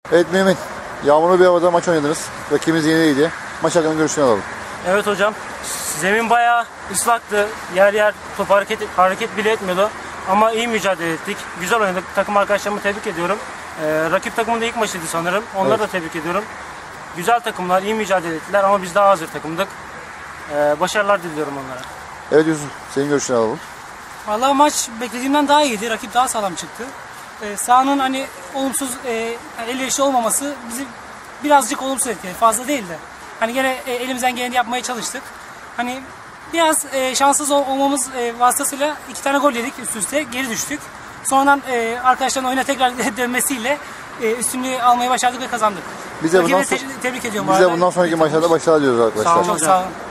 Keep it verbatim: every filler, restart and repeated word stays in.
Evet Mümin, yağmurlu bir havada maç oynadınız. Rakibimiz yeniliydi. Maç hakkında görüşünü alalım. Evet hocam. Zemin bayağı ıslaktı. Yer yer top hareket, hareket bile etmiyordu. Ama iyi mücadele ettik. Güzel oynadık. Takım arkadaşlarımı tebrik ediyorum. Ee, rakip takımın da ilk maçıydı sanırım. Onları Evet. da tebrik ediyorum. Güzel takımlar, iyi mücadele ettiler ama biz daha hazır takımdık. Ee, başarılar diliyorum onlara. Evet Yusuf, senin görüşünü alalım. Vallahi maç beklediğimden daha iyiydi. Rakip daha sağlam çıktı. Ee, sahanın hani olumsuz e, elverişli olmaması bizi birazcık olumsuz etkiledi. Fazla değil de. Hani gene e, elimizden geleni yapmaya çalıştık. Hani biraz e, şanssız ol- olmamız e, vasıtasıyla iki tane gol yedik üst üste. Geri düştük. Sonradan e, arkadaşların oyuna tekrar dönmesiyle e, üstünlüğü almayı başardık ve kazandık. Bize bundan, Rakibi so- te- tebrik ediyorum bu bize arada. bundan sonraki maçlarda başarılar diliyoruz arkadaşlar. Sağ olun Çok hocam. sağ olun.